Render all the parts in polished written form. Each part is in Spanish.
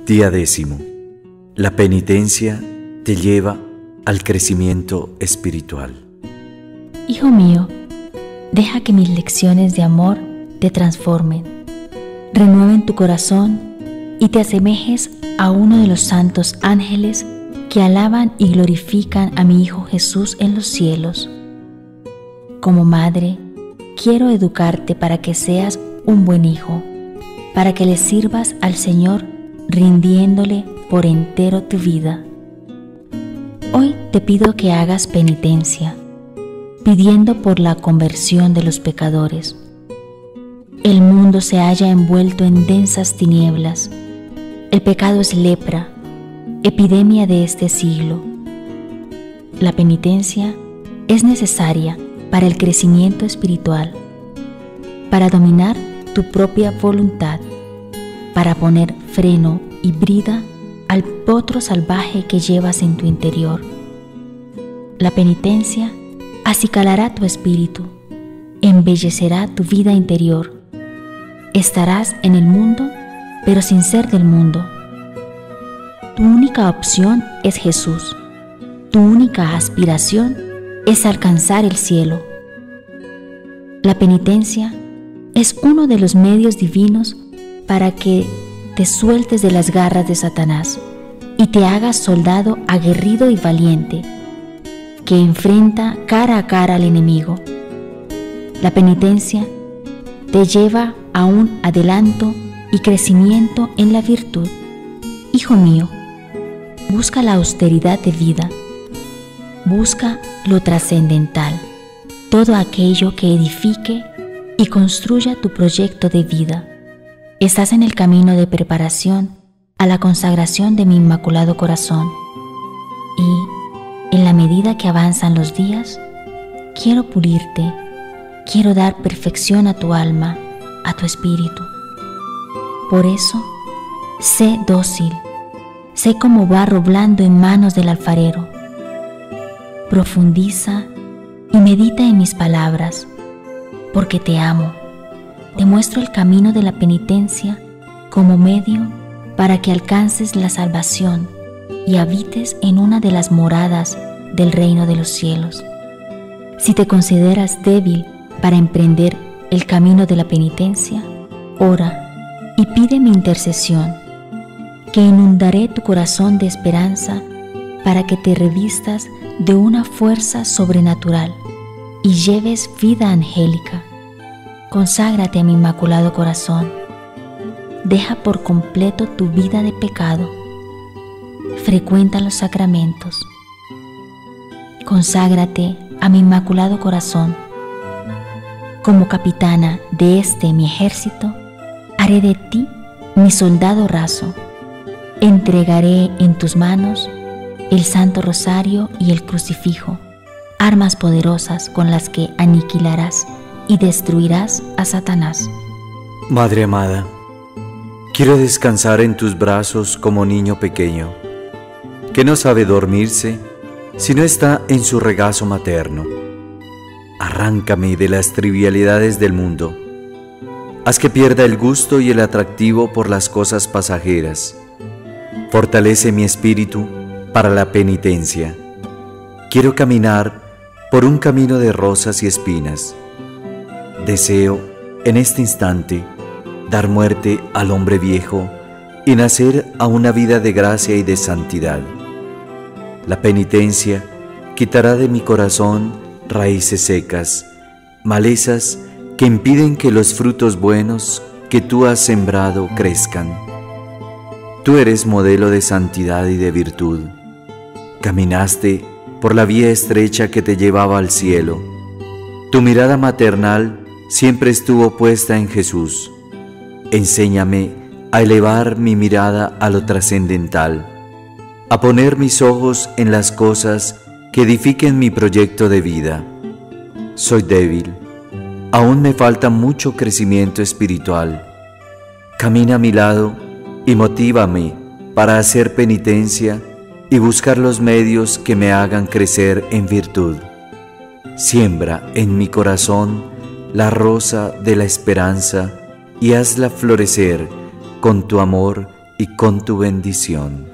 Día 10. La penitencia te lleva al crecimiento espiritual. Hijo mío, deja que mis lecciones de amor te transformen, renueven tu corazón y te asemejes a uno de los santos ángeles que alaban y glorifican a mi Hijo Jesús en los cielos. Como madre, quiero educarte para que seas un buen hijo, para que le sirvas al Señor rindiéndole por entero tu vida. Hoy te pido que hagas penitencia, pidiendo por la conversión de los pecadores. El mundo se halla envuelto en densas tinieblas. El pecado es lepra, epidemia de este siglo. La penitencia es necesaria para el crecimiento espiritual, para dominar tu propia voluntad, para poner freno y brida al potro salvaje que llevas en tu interior. La penitencia acicalará tu espíritu, embellecerá tu vida interior. Estarás en el mundo, pero sin ser del mundo. Tu única opción es Jesús. Tu única aspiración es alcanzar el cielo. La penitencia es uno de los medios divinos para que te sueltes de las garras de Satanás y te hagas soldado aguerrido y valiente, que enfrenta cara a cara al enemigo. La penitencia te lleva a un adelanto y crecimiento en la virtud. Hijo mío, busca la austeridad de vida, busca lo trascendental, todo aquello que edifique y construya tu proyecto de vida. Estás en el camino de preparación a la consagración de mi Inmaculado Corazón y, en la medida que avanzan los días, quiero pulirte, quiero dar perfección a tu alma, a tu espíritu. Por eso, sé dócil, sé como barro blando en manos del alfarero. Profundiza y medita en mis palabras, porque te amo. Te muestro el camino de la penitencia como medio para que alcances la salvación y habites en una de las moradas del reino de los cielos. Si te consideras débil para emprender el camino de la penitencia, ora y pide mi intercesión, que inundaré tu corazón de esperanza para que te revistas de una fuerza sobrenatural y lleves vida angélica. Conságrate a mi Inmaculado Corazón. Deja por completo tu vida de pecado. Frecuenta los sacramentos. Conságrate a mi Inmaculado Corazón. Como capitana de mi ejército, haré de ti mi soldado raso. Entregaré en tus manos el Santo Rosario y el Crucifijo, armas poderosas con las que aniquilarás y destruirás a Satanás. Madre amada, quiero descansar en tus brazos como niño pequeño, que no sabe dormirse si no está en su regazo materno. Arráncame de las trivialidades del mundo. Haz que pierda el gusto y el atractivo por las cosas pasajeras. Fortalece mi espíritu para la penitencia. Quiero caminar por un camino de rosas y espinas. Deseo, en este instante, dar muerte al hombre viejo y nacer a una vida de gracia y de santidad. La penitencia quitará de mi corazón raíces secas, malezas que impiden que los frutos buenos que tú has sembrado crezcan. Tú eres modelo de santidad y de virtud. Caminaste por la vía estrecha que te llevaba al cielo. Tu mirada maternal siempre estuvo puesta en Jesús. Enséñame a elevar mi mirada a lo trascendental, a poner mis ojos en las cosas que edifiquen mi proyecto de vida. Soy débil, aún me falta mucho crecimiento espiritual. Camina a mi lado y motívame para hacer penitencia y buscar los medios que me hagan crecer en virtud. Siembra en mi corazón la rosa de la esperanza y hazla florecer con tu amor y con tu bendición.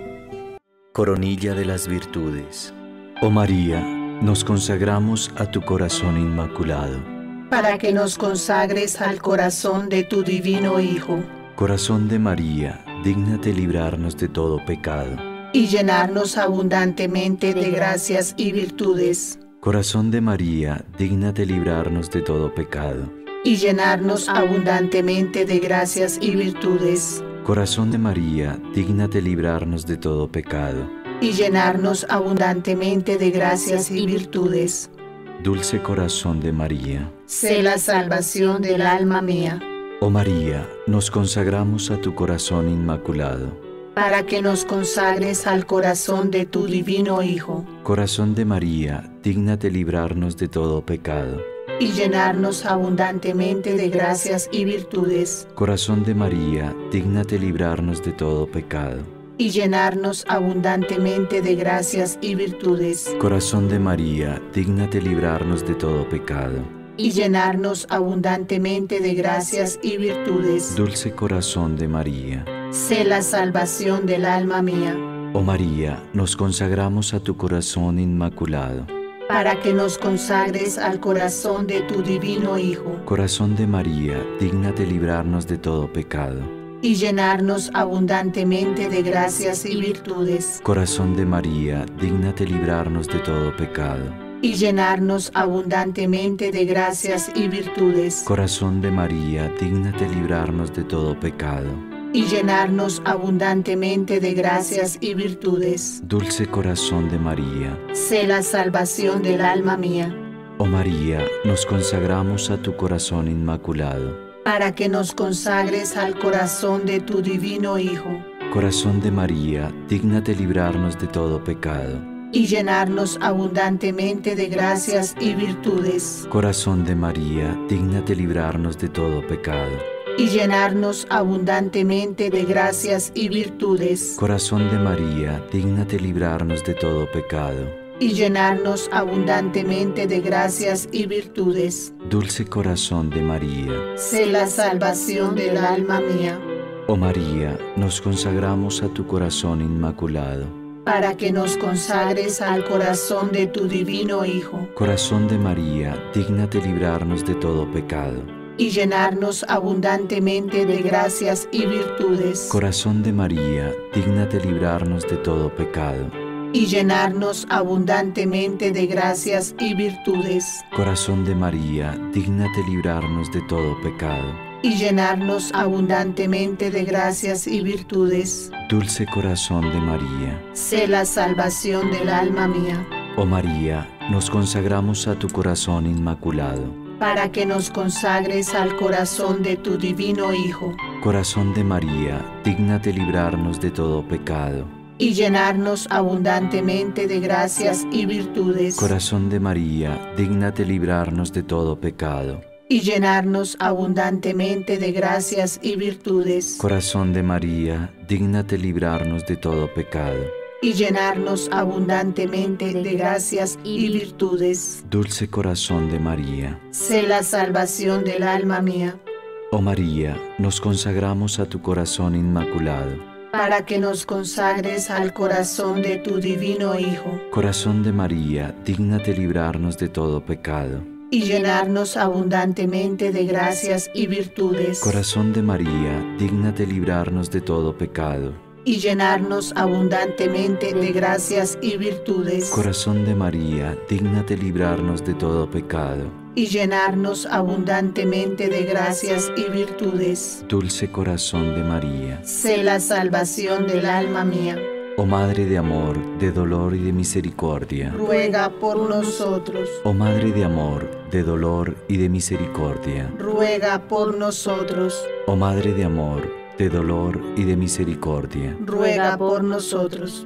Coronilla de las virtudes. Oh María, nos consagramos a tu corazón inmaculado, para que nos consagres al corazón de tu divino Hijo, Corazón de María, dígnate librarnos de todo pecado. y llenarnos abundantemente de gracias y virtudes, Corazón de María, dígnate librarnos de todo pecado. y llenarnos abundantemente de gracias y virtudes, Corazón de María, dígnate librarnos de todo pecado. y llenarnos abundantemente de gracias y virtudes. Dulce corazón de María. Sé la salvación del alma mía, Oh María, nos consagramos a tu corazón inmaculado. para que nos consagres al corazón de tu divino Hijo, Corazón de María, dígnate librarnos de todo pecado. y llenarnos abundantemente de gracias y virtudes, Corazón de María, dígnate librarnos de todo pecado. y llenarnos abundantemente de gracias y virtudes, Corazón de María, dígnate librarnos de todo pecado. y llenarnos abundantemente de gracias y virtudes. Dulce corazón de María. Sé la salvación del alma mía, Oh María, nos consagramos a tu corazón inmaculado. para que nos consagres al corazón de tu divino Hijo, Corazón de María, dígnate librarnos de todo pecado. y llenarnos abundantemente de gracias y virtudes, Corazón de María, dígnate librarnos de todo pecado. y llenarnos abundantemente de gracias y virtudes, Corazón de María, dígnate librarnos de todo pecado. y llenarnos abundantemente de gracias y virtudes. Dulce corazón de María. Sé la salvación del alma mía, Oh María, nos consagramos a tu corazón inmaculado. para que nos consagres al corazón de tu divino Hijo, Corazón de María, dígnate librarnos de todo pecado. y llenarnos abundantemente de gracias y virtudes, Corazón de María, dígnate librarnos de todo pecado. y llenarnos abundantemente de gracias y virtudes, Corazón de María, dígnate librarnos de todo pecado. y llenarnos abundantemente de gracias y virtudes. Dulce corazón de María. Sé la salvación del alma mía, Oh María, nos consagramos a tu corazón inmaculado. para que nos consagres al corazón de tu divino Hijo, Corazón de María, dígnate librarnos de todo pecado. y llenarnos abundantemente de gracias y virtudes, Corazón de María, dígnate librarnos de todo pecado. y llenarnos abundantemente de gracias y virtudes, Corazón de María, dígnate librarnos de todo pecado. y llenarnos abundantemente de gracias y virtudes. Dulce corazón de María. Sé la salvación del alma mía, Oh María, nos consagramos a tu corazón inmaculado. para que nos consagres al corazón de tu divino Hijo, Corazón de María, dígnate librarnos de todo pecado. y llenarnos abundantemente de gracias y virtudes, Corazón de María, dígnate librarnos de todo pecado. y llenarnos abundantemente de gracias y virtudes, Corazón de María, dígnate librarnos de todo pecado. y llenarnos abundantemente de gracias y virtudes. Dulce corazón de María. Sé la salvación del alma mía, Oh María, nos consagramos a tu corazón inmaculado. para que nos consagres al corazón de tu divino Hijo, Corazón de María, dígnate librarnos de todo pecado. y llenarnos abundantemente de gracias y virtudes, Corazón de María, dígnate librarnos de todo pecado. y llenarnos abundantemente de gracias y virtudes, Corazón de María, dígnate librarnos de todo pecado. y llenarnos abundantemente de gracias y virtudes. Dulce corazón de María. Sé la salvación del alma mía, Oh Madre de amor, de dolor y de misericordia. ruega por nosotros, Oh Madre de amor, de dolor y de misericordia. ruega por nosotros, Oh Madre de amor, de dolor y de misericordia. ruega por nosotros.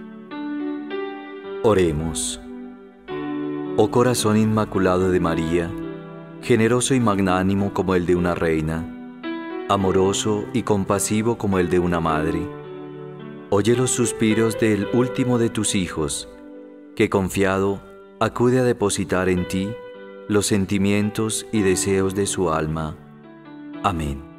Oremos. Oh corazón inmaculado de María, generoso y magnánimo como el de una reina, amoroso y compasivo como el de una madre, oye los suspiros del último de tus hijos, que confiado acude a depositar en ti los sentimientos y deseos de su alma. Amén.